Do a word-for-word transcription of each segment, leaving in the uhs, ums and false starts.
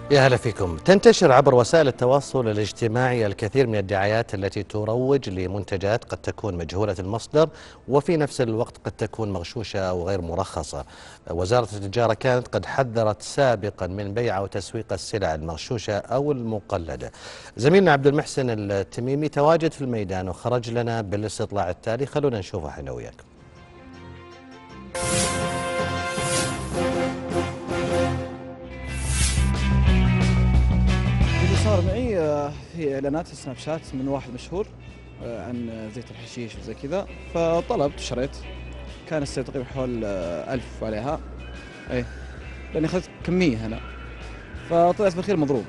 يا هلا فيكم. تنتشر عبر وسائل التواصل الاجتماعي الكثير من الدعايات التي تروج لمنتجات قد تكون مجهولة المصدر وفي نفس الوقت قد تكون مغشوشة أو غير مرخصة. وزارة التجارة كانت قد حذرت سابقا من بيع أو تسويق السلع المغشوشة أو المقلدة. زميلنا عبد المحسن التميمي تواجد في الميدان وخرج لنا بالاستطلاع التالي، خلونا نشوفه احنا وياكم. صار معي في اعلانات في سناب شات من واحد مشهور عن زيت الحشيش وزي كذا، فطلبت وشريت. كان السعر تقريبا حوالي ألف عليها، ايه لاني اخذت كميه هنا، فطلعت بالاخير مضروب.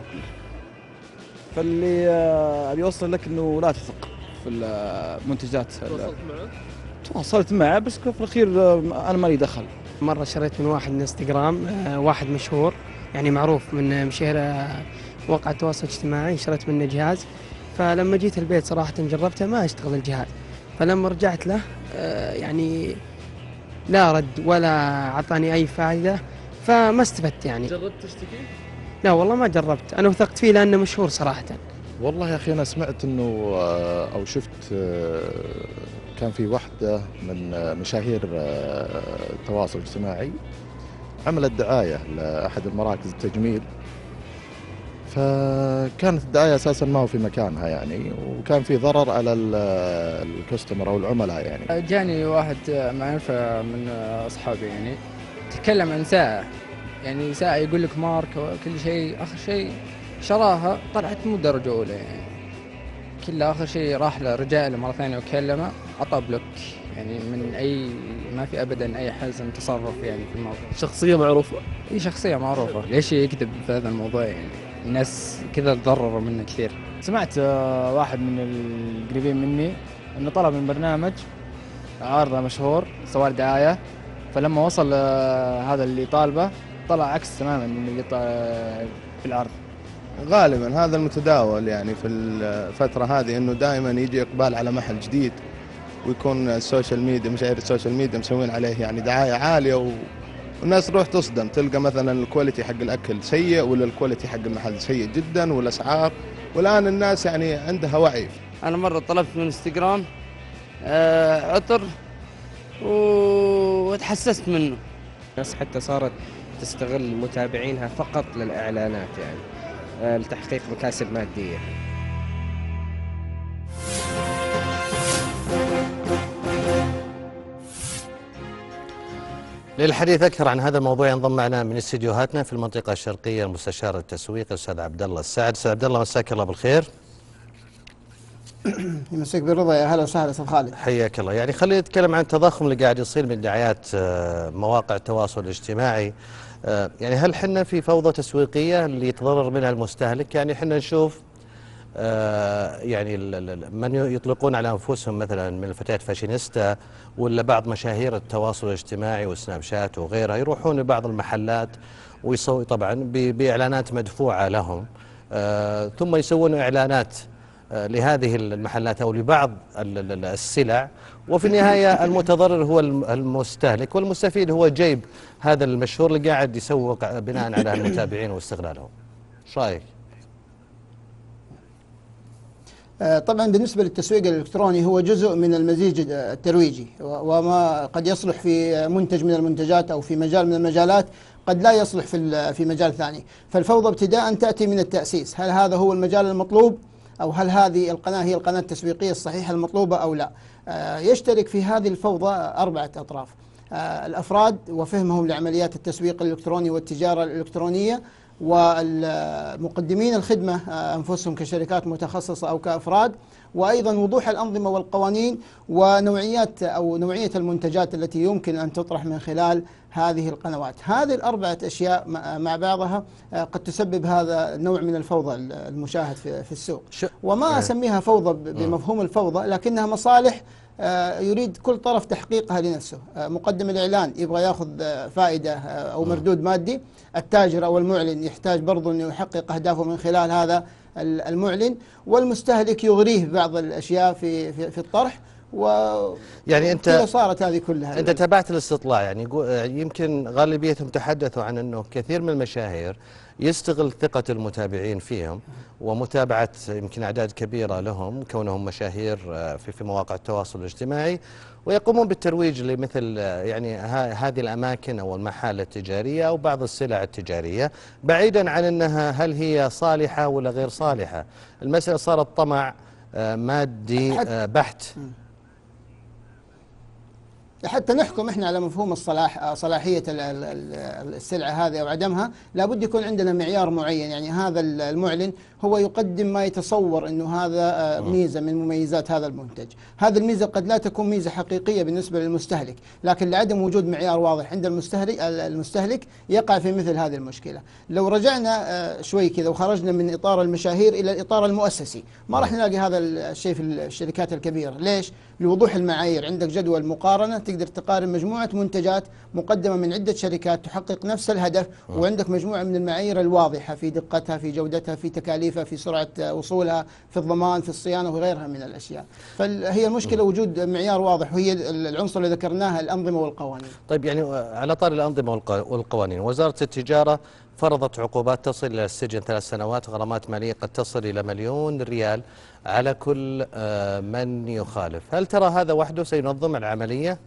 فاللي ابي اوصل لك انه لا تثق في المنتجات. تواصلت معه؟ تواصلت معه بس في الاخير انا مالي دخل. مره شريت من واحد من انستغرام، واحد مشهور يعني معروف من مشاهير مواقع التواصل الاجتماعي، شريت منه جهاز. فلما جيت البيت صراحة جربته ما اشتغل الجهاز، فلما رجعت له يعني لا رد ولا أعطاني أي فائدة، فما استفدت يعني. جربت تشتكي؟ لا والله ما جربت، أنا وثقت فيه لأنه مشهور صراحة. والله يا أخي أنا سمعت أنه أو شفت كان في واحدة من مشاهير التواصل الاجتماعي عملت دعاية لأحد المراكز التجميل، فكانت الدعاية أساساً ما هو في مكانها يعني، وكان في ضرر على الكاستمر أو العملاء يعني. جاني واحد معرفة من أصحابي يعني تكلم عن ساعة، يعني ساعة يقول لك ماركة وكل شيء، آخر شيء شراها طلعت مو درجة أولى يعني، كله آخر شيء راح لرجاله مرة ثانية وكلمه عطى بلوك، يعني من أي ما في أبداً أي حزم تصرف يعني في الموضوع. شخصية معروفة؟ هي شخصية معروفة، ليش يكذب في هذا الموضوع يعني؟ الناس كذا تضرروا منه كثير. سمعت واحد من القريبين مني انه طلب من برنامج عارضة مشهور سوى دعاية، فلما وصل هذا اللي طالبه طلع عكس تماما من اللي في العرض. غالبا هذا المتداول يعني في الفترة هذه، انه دائما يجي اقبال على محل جديد، ويكون السوشيال ميديا مشاهير السوشيال ميديا مسوين عليه يعني دعاية عالية، و والناس تروح تصدم، تلقى مثلا الكواليتي حق الاكل سيء ولا الكواليتي حق المحل سيء جدا والاسعار، والان الناس يعني عندها وعي. انا مره طلبت من انستغرام آه عطر وتحسست منه. الناس حتى صارت تستغل متابعينها فقط للاعلانات يعني آه لتحقيق مكاسب ماديه. للحديث أكثر عن هذا الموضوع ينضم معنا من استديوهاتنا في المنطقة الشرقية المستشار التسويق الأستاذ عبد الله السعد. أستاذ عبد الله مساك الله بالخير. يمسك بالرضا، يا هلا وسهلا أستاذ خالد. حياك الله. يعني خلينا نتكلم عن التضخم اللي قاعد يصير من دعايات مواقع التواصل الاجتماعي. يعني هل حنا في فوضى تسويقية اللي يتضرر منها المستهلك؟ يعني حنا نشوف يعني من يطلقون على أنفسهم مثلا من الفتيات فاشينيستا ولا بعض مشاهير التواصل الاجتماعي والسناب شات وغيرها، يروحون لبعض المحلات ويسوي طبعا بإعلانات مدفوعة لهم، آه ثم يسوون إعلانات آه لهذه المحلات أو لبعض السلع، وفي النهاية المتضرر هو المستهلك والمستفيد هو جيب هذا المشهور اللي قاعد يسوق بناء على المتابعين واستغلالهم. ايش رايك؟ طبعا بالنسبة للتسويق الإلكتروني هو جزء من المزيج الترويجي، وما قد يصلح في منتج من المنتجات أو في مجال من المجالات قد لا يصلح في في مجال ثاني. فالفوضى ابتداء تأتي من التأسيس، هل هذا هو المجال المطلوب أو هل هذه القناة هي القناة التسويقية الصحيحة المطلوبة أو لا. يشترك في هذه الفوضى أربعة أطراف: الأفراد وفهمهم لعمليات التسويق الإلكتروني والتجارة الإلكترونية، والمقدمين الخدمة أنفسهم كشركات متخصصة أو كأفراد، وأيضا وضوح الأنظمة والقوانين ونوعيات أو نوعية المنتجات التي يمكن أن تطرح من خلال هذه القنوات. هذه الأربعة أشياء مع بعضها قد تسبب هذا النوع من الفوضى المشاهد في السوق، وما أسميها فوضى بمفهوم الفوضى، لكنها مصالح يريد كل طرف تحقيقها لنفسه. مقدم الإعلان يبغى يأخذ فائدة أو مردود مادي، التاجر أو المعلن يحتاج برضو أن يحقق أهدافه من خلال هذا المعلن، والمستهلك يغريه بعض الأشياء في في, في الطرح. و يعني أنت صارت هذه كلها. أنت تابعت الاستطلاع، يعني يمكن غالبيتهم تحدثوا عن أنه كثير من المشاهير يستغل ثقة المتابعين فيهم ومتابعة يمكن أعداد كبيرة لهم كونهم مشاهير في في مواقع التواصل الاجتماعي، ويقومون بالترويج لمثل يعني هذه الأماكن أو المحال التجارية أو بعض السلع التجارية، بعيدا عن أنها هل هي صالحة ولا غير صالحة. المسألة صارت طمع مادي بحت. حتى نحكم احنا على مفهوم الصلاح صلاحيه السلعه هذه او عدمها، لابد يكون عندنا معيار معين. يعني هذا المعلن هو يقدم ما يتصور انه هذا ميزه من مميزات هذا المنتج، هذه الميزه قد لا تكون ميزه حقيقيه بالنسبه للمستهلك، لكن لعدم وجود معيار واضح عند المستهلك المستهلك يقع في مثل هذه المشكله. لو رجعنا شوي كذا وخرجنا من اطار المشاهير الى الاطار المؤسسي، ما راح نلاقي هذا الشيء في الشركات الكبيره. ليش؟ لوضوح المعايير، عندك جدول مقارنه تقدر تقارن مجموعه منتجات مقدمه من عده شركات تحقق نفس الهدف، وعندك مجموعه من المعايير الواضحه في دقتها، في جودتها، في تكاليفها، في سرعه وصولها، في الضمان، في الصيانه وغيرها من الاشياء. فهي المشكله وجود معيار واضح، وهي العنصر اللي ذكرناها الانظمه والقوانين. طيب يعني على طار الانظمه والقوانين، وزاره التجاره فرضت عقوبات تصل إلى السجن ثلاث سنوات، غرامات مالية قد تصل إلى مليون ريال على كل من يخالف. هل ترى هذا وحده سينظم العملية؟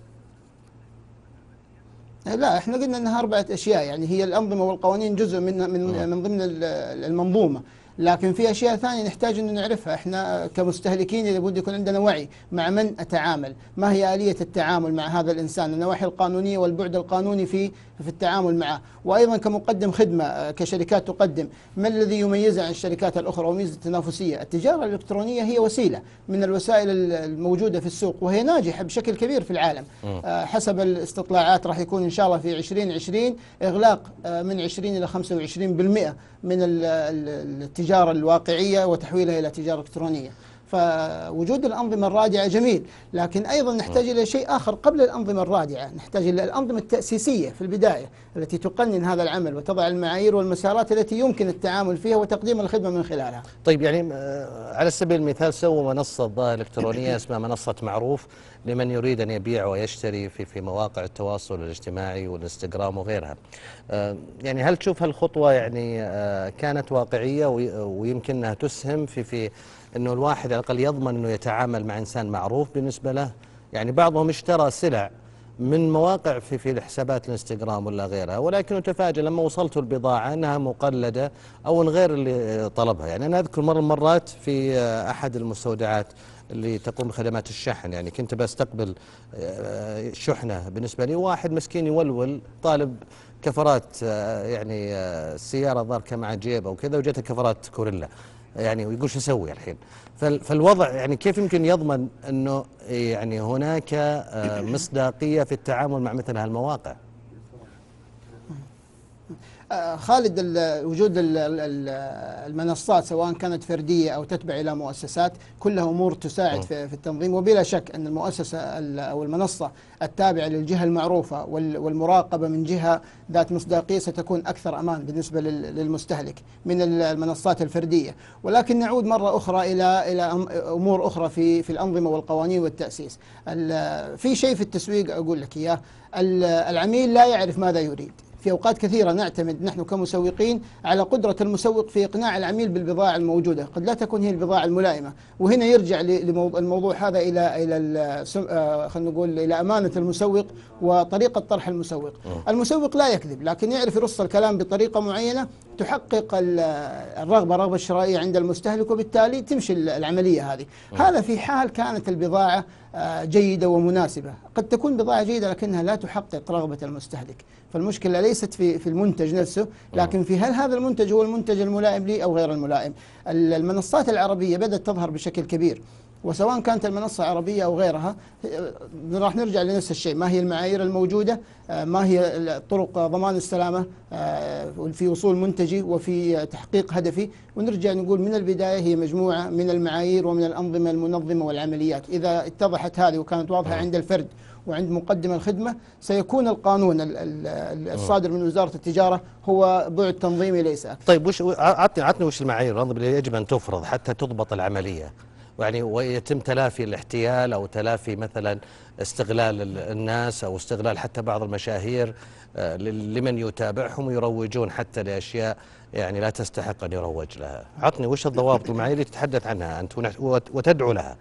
لا، احنا قلنا انها أربعة أشياء، يعني هي الأنظمة والقوانين جزء من من من ضمن المنظومة، لكن في أشياء ثانية نحتاج أن نعرفها. إحنا كمستهلكين لابد يكون عندنا وعي مع من أتعامل، ما هي آلية التعامل مع هذا الإنسان، النواحي القانونية والبعد القانوني في في التعامل معه، وأيضا كمقدم خدمة كشركات تقدم، ما الذي يميزها عن الشركات الأخرى وميزة التنافسية. التجارة الإلكترونية هي وسيلة من الوسائل الموجودة في السوق، وهي ناجحة بشكل كبير في العالم. حسب الاستطلاعات راح يكون إن شاء الله في عشرين عشرين إغلاق من عشرين إلى خمسة وعشرين بالمئة من التجارة الواقعية وتحويلها إلى تجارة إلكترونية. فوجود الأنظمة الرادعة جميل، لكن أيضا نحتاج إلى شيء آخر قبل الأنظمة الرادعة، نحتاج إلى الأنظمة التأسيسية في البداية التي تقنن هذا العمل وتضع المعايير والمسارات التي يمكن التعامل فيها وتقديم الخدمة من خلالها. طيب يعني على سبيل المثال سووا منصة ظاهرة إلكترونية اسمها منصة معروف لمن يريد أن يبيع ويشتري في في مواقع التواصل الاجتماعي والانستغرام وغيرها. يعني هل تشوف هالخطوة يعني كانت واقعية ويمكنها تسهم في في انه الواحد على الاقل يضمن انه يتعامل مع انسان معروف بالنسبه له؟ يعني بعضهم اشترى سلع من مواقع في في الحسابات الانستغرام ولا غيرها، ولكنه تفاجأ لما وصلته البضاعه انها مقلده او غير اللي طلبها. يعني انا اذكر مره مرات في احد المستودعات اللي تقوم بخدمات الشحن، يعني كنت بستقبل شحنه بالنسبه لي، واحد مسكين يولول طالب كفرات، يعني السياره ظهر كمع جيب او كذا، وجته كفرات كوريلا، يعني ويقول شو اسوي الحين؟ فالوضع يعني كيف يمكن يضمن انه يعني هناك مصداقيه في التعامل مع مثل هالمواقع؟ خالد، وجود المنصات سواء كانت فردية أو تتبع إلى مؤسسات كلها أمور تساعد في التنظيم، وبلا شك أن المؤسسة أو المنصة التابعة للجهة المعروفة والمراقبة من جهة ذات مصداقية ستكون أكثر أمان بالنسبة للمستهلك من المنصات الفردية. ولكن نعود مرة أخرى إلى إلى أمور أخرى في في الأنظمة والقوانين والتأسيس. في شيء في التسويق أقول لك إياه، العميل لا يعرف ماذا يريد. في أوقات كثيرة نعتمد نحن كمسوقين على قدرة المسوق في إقناع العميل بالبضاعة الموجودة، قد لا تكون هي البضاعة الملائمة. وهنا يرجع الموضوع هذا إلى إلى خلينا نقول إلى أمانة المسوق وطريقة طرح المسوق. المسوق لا يكذب، لكن يعرف يرص الكلام بطريقة معينة تحقق الرغبة الرغبة الشرائية عند المستهلك، وبالتالي تمشي العملية هذه. هذا في حال كانت البضاعة جيدة ومناسبة. قد تكون بضاعة جيدة لكنها لا تحقق رغبة المستهلك، فالمشكلة ليست في في المنتج نفسه، لكن في هل هذا المنتج هو المنتج الملائم لي أو غير الملائم. المنصات العربية بدأت تظهر بشكل كبير، وسواء كانت المنصة عربية أو غيرها راح نرجع لنفس الشيء. ما هي المعايير الموجودة، ما هي طرق ضمان السلامة في وصول منتجي وفي تحقيق هدفي، ونرجع نقول من البداية هي مجموعة من المعايير ومن الأنظمة المنظمة والعمليات. إذا اتضحت هذه وكانت واضحة عند الفرد وعند مقدم الخدمة، سيكون القانون الصادر من وزارة التجارة هو بعد تنظيمي ليس أكثر. طيب وش عطني عطني وش المعايير اللي يجب أن تفرض حتى تضبط العملية؟ يعني ويتم تلافي الاحتيال أو تلافي مثلا استغلال الناس أو استغلال حتى بعض المشاهير لمن يتابعهم ويروجون حتى لأشياء يعني لا تستحق أن يروج لها. عطني وش الضوابط والمعايير اللي تتحدث عنها أنت وتدعو لها؟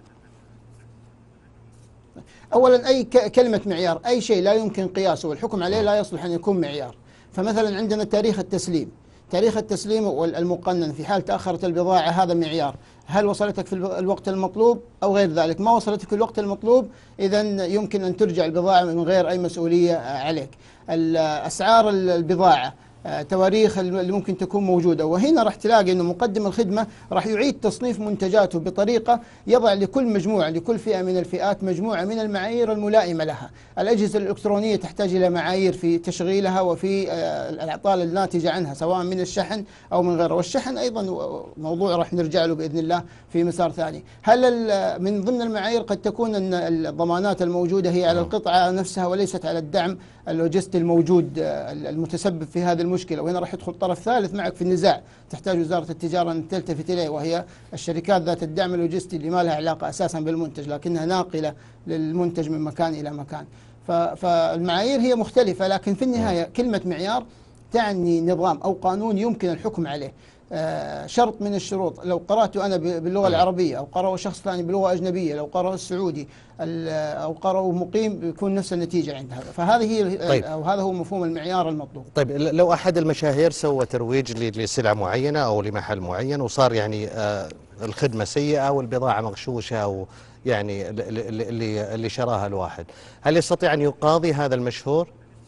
أولا أي كلمة معيار، أي شيء لا يمكن قياسه والحكم عليه لا يصلح أن يكون معيار. فمثلا عندنا تاريخ التسليم، تاريخ التسليم والمقنن في حال تأخرت البضاعة هذا معيار، هل وصلتك في الوقت المطلوب أو غير ذلك؟ ما وصلتك في الوقت المطلوب إذن يمكن أن ترجع البضاعة من غير أي مسؤولية عليك. أسعار البضاعة، تواريخ اللي ممكن تكون موجودة، وهنا راح تلاقي أنه مقدم الخدمة راح يعيد تصنيف منتجاته بطريقة يضع لكل مجموعة لكل فئة من الفئات مجموعة من المعايير الملائمة لها. الأجهزة الإلكترونية تحتاج إلى معايير في تشغيلها وفي الأعطال الناتجة عنها سواء من الشحن أو من غيره، والشحن أيضا موضوع راح نرجع له بإذن الله في مسار ثاني. هل من ضمن المعايير قد تكون أن الضمانات الموجودة هي على القطعة نفسها وليست على الدعم اللوجستي الموجود المتسبب في هذه المشكلة، وهنا راح يدخل طرف ثالث معك في النزاع تحتاج وزارة التجارة أن تلتفت إليه، وهي الشركات ذات الدعم اللوجستي اللي ما لها علاقة أساسا بالمنتج لكنها ناقلة للمنتج من مكان إلى مكان. فالمعايير هي مختلفة، لكن في النهاية كلمة معيار تعني نظام أو قانون يمكن الحكم عليه. آه شرط من الشروط، لو قرأته أنا باللغة العربية أو قرأه شخص ثاني بلغة أجنبية، لو قرأه السعودي أو قرأه مقيم، بيكون نفس النتيجة عند هذا. فهذه هي طيب. أو هذا هو مفهوم المعيار المطلوب. طيب لو أحد المشاهير سوى ترويج لسلعة معينة أو لمحل معين وصار يعني آه الخدمة سيئة والبضاعة مغشوشة أو يعني اللي اللي شراها الواحد، هل يستطيع أن يقاضي هذا المشهور؟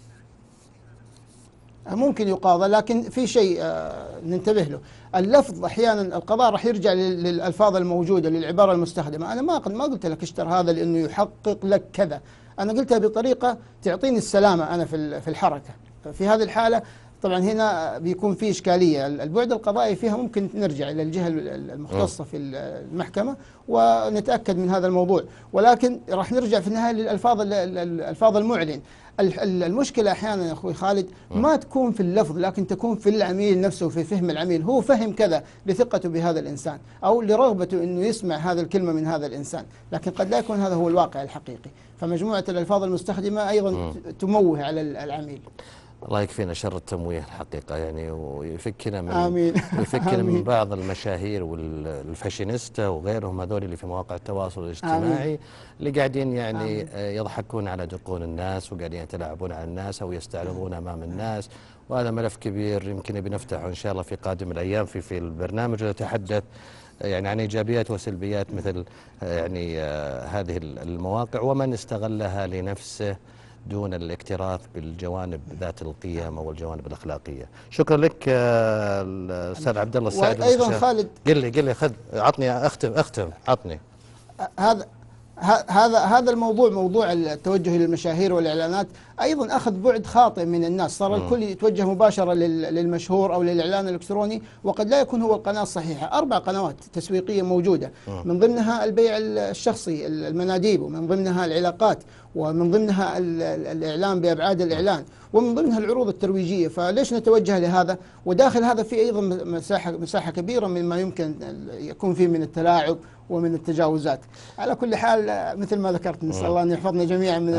ممكن يقاضى، لكن في شيء ننتبه له. اللفظ أحيانا القضاء راح يرجع للألفاظ الموجودة للعبارة المستخدمة. أنا ما ما قلت لك اشتر هذا لأنه يحقق لك كذا، أنا قلتها بطريقة تعطيني السلامة أنا في في الحركة. في هذه الحالة طبعا هنا بيكون في إشكالية، البعد القضائي فيها ممكن نرجع إلى الجهة المختصة في المحكمة ونتأكد من هذا الموضوع، ولكن راح نرجع في النهاية للألفاظ الألفاظ المعلن. المشكلة أحيانا يا أخوي خالد ما تكون في اللفظ لكن تكون في العميل نفسه، في فهم العميل، هو فهم كذا لثقته بهذا الإنسان أو لرغبته أنه يسمع هذا الكلمة من هذا الإنسان، لكن قد لا يكون هذا هو الواقع الحقيقي. فمجموعة الألفاظ المستخدمة أيضا تموه على العميل. الله يكفينا شر التمويه الحقيقة يعني، ويفكنا من آمين. ويفكنا من بعض المشاهير والفاشينيستا وغيرهم هذول اللي في مواقع التواصل الاجتماعي آمين. اللي قاعدين يعني آمين. يضحكون على دقون الناس وقاعدين يتلاعبون على الناس أو يستعرضون أمام الناس، وهذا ملف كبير يمكن بنفتحه إن شاء الله في قادم الأيام في في البرنامج، ونتحدث يعني عن إيجابيات وسلبيات مثل يعني هذه المواقع ومن استغلها لنفسه دون الاكتراث بالجوانب ذات القيم او الجوانب الاخلاقيه. شكرا لك الاستاذ عبد الله السعد. ايضا خالد قل لي قل لي خذ عطني اختم اختم عطني. هذا هذا هذا الموضوع، موضوع التوجه للمشاهير والاعلانات، ايضا اخذ بعد خاطئ من الناس، صار الكل يتوجه مباشره للمشهور او للاعلان الالكتروني وقد لا يكون هو القناه الصحيحه. اربع قنوات تسويقيه موجوده، من ضمنها البيع الشخصي المناديب، ومن ضمنها العلاقات، ومن ضمنها الاعلان بابعاد الاعلان، ومن ضمنها العروض الترويجيه. فليش نتوجه لهذا؟ وداخل هذا في ايضا مساحه مساحه كبيره مما يمكن يكون فيه من التلاعب ومن التجاوزات. على كل حال مثل ما ذكرت نسال الله ان يحفظنا جميعا من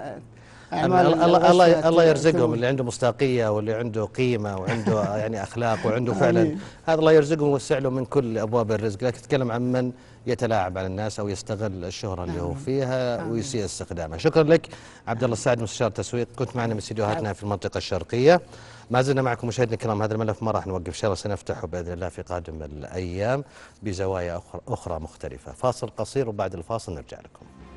اعمال الله الله الله يرزقهم اللي عنده مصداقيه واللي عنده قيمه وعنده يعني اخلاق وعنده فعلا هذا الله يرزقهم ويوسع له من كل ابواب الرزق، لكن تتكلم عن من يتلاعب على الناس او يستغل الشهره اللي هو فيها ويسيء استخدامها. شكرا لك عبد الله السعد مستشار تسويق، كنت معنا من استديوهاتنا في المنطقه الشرقيه. ما زلنا معكم مشاهدينا الكرام، هذا الملف ما راح نوقف ان شاء الله، سنفتحه باذن الله في قادم الايام بزوايا اخرى مختلفه. فاصل قصير وبعد الفاصل نرجع لكم.